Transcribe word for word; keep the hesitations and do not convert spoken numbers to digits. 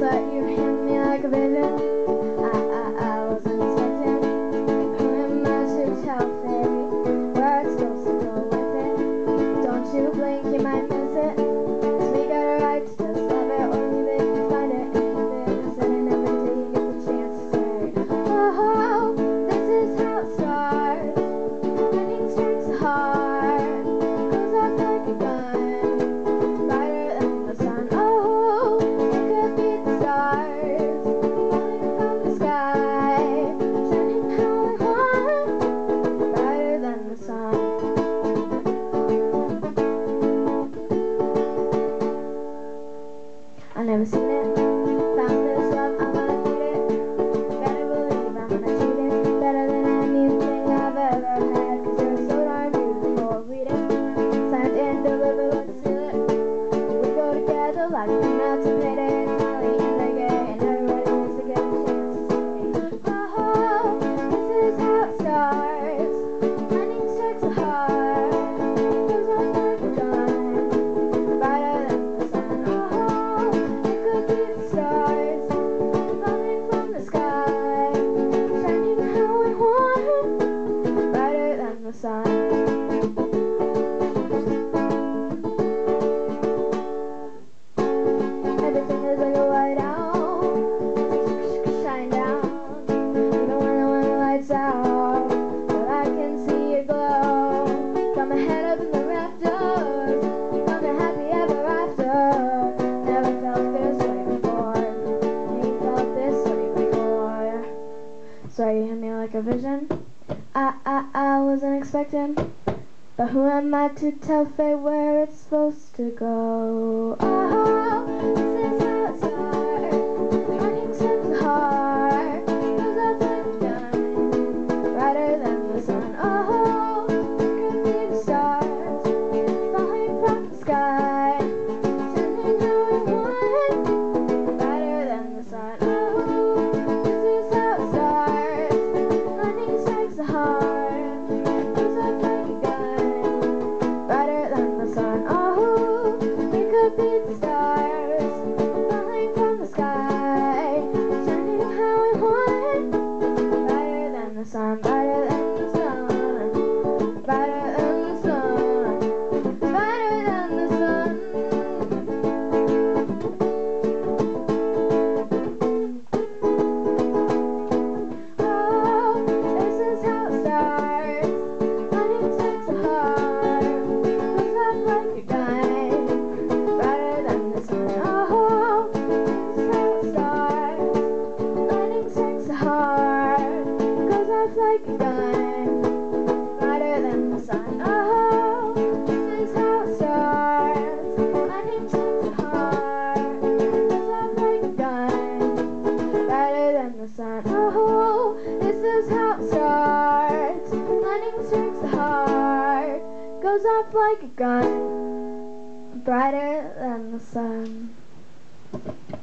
but you hit me like a vision. I, I, I wasn't expecting. Who am I to tell fate where it's supposed to go with it? Don't you blink, you might miss it. 'Cause we got a right to just love it or leave it if you find it. Anything I said and every day you get the chance to say, oh, this is how it starts. Lightning strikes the heart, goes off like a gun, brighter than the sun. Oh, it could be the stars falling from the sky, shining how we want, brighter than the sun. I've never seen it, found this love, I'm gonna feed it. Better believe I'm gonna treat it better than anything I've ever had. 'Cause you're so darn beautiful, read it, signed and delivered, let's seal it. We go together like peanuts and payday and Molly and reggae, and everybody wants to get a chance to say, oh, this is how it starts. Lightning strikes the heart, goes off like a gun, brighter than the sun. Oh, it could be the stars falling from the sky, shining how we want, brighter than the sun. Everything is like a white owl, shine down, even when, when the lights out, but I can see it glow. Got my head up in the rafters, got me happy ever after. Never felt this way before, ain't felt this way before. So you hit me like a vision, I, I, I wasn't expecting. But who am I to tell fate where it's supposed to go? Oh, this is how it starts. Lightning strikes the heart, goes off like a gun, brighter than the sun. Oh, it could be the stars falling from the sky, shining how we want, brighter than the sun. Oh, this is how it starts. Lightning strikes the heart, goes off like a gun, brighter than the sun. Oh, it could be the stars falling from the sky, shining how we want, brighter than the sun, brighter than the sun, brighter than the sun, brighter than the sun. Oh, this is how it starts. Lightning strikes the heart, goes off like a gun, brighter than the sun. Oh, this is how it starts. Lightning strikes the heart, goes off like a gun, brighter than the sun. Oh, this is how it starts. Lightning strikes the heart, goes off like a gun, brighter than the sun. Oh, this is how it starts. Lightning strikes the heart, goes off like a gun, brighter than the sun.